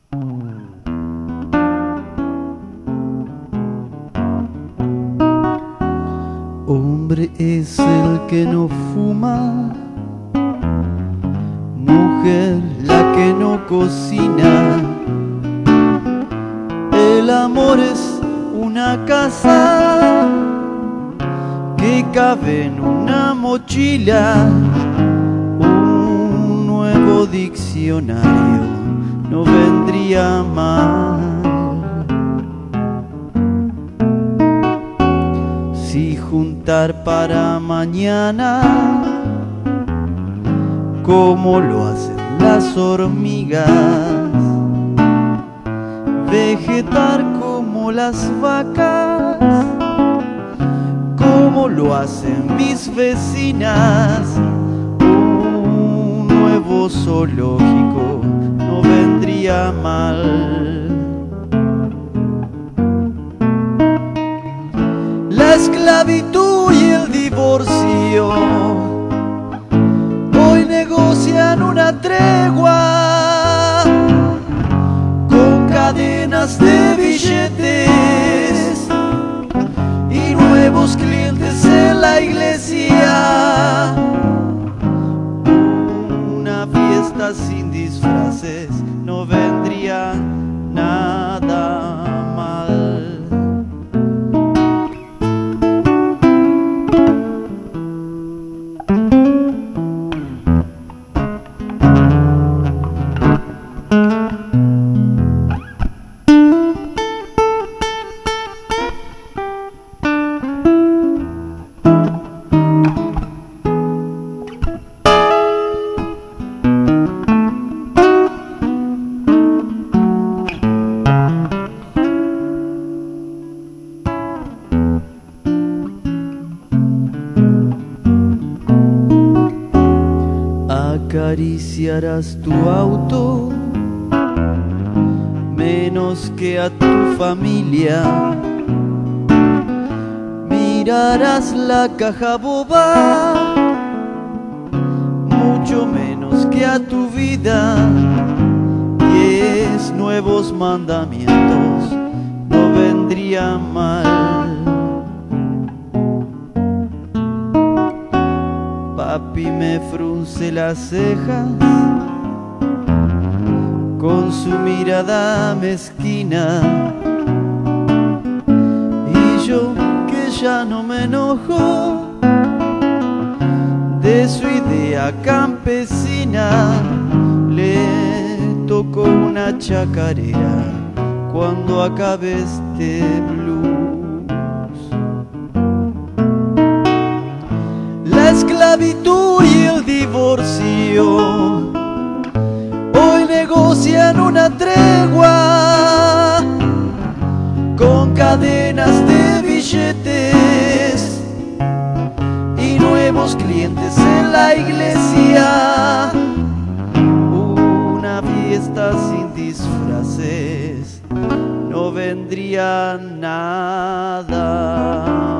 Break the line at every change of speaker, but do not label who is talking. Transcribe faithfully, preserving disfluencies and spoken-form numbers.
Hombre es el que no fuma, mujer la que no cocina. El amor es una casa que cabe en una mochila. Un nuevo diccionario no vendría mal. Si juntar para mañana, como lo hacen las hormigas, vegetar como las vacas, como lo hacen mis vecinas. Un nuevo zoológico no vendría mal. La esclavitud y el divorcio hoy negocian una tregua con cadenas de billetes y nuevos clientes en la iglesia. Una fiesta sin disfraces no vendría nada mal. Acariciarás tu auto menos que a tu familia. Mirarás la caja boba mucho menos que a tu vida. Diez nuevos mandamientos no vendrían mal. Papi me frunce las cejas con su mirada mezquina, y yo que ya no me enojo de su idea campesina, le toco una chacarera cuando acabe este blues. La esclavitud y el divorcio hoy negocian una tregua con cadenas de billetes y nuevos clientes en la iglesia. Una fiesta sin disfraces no vendría nada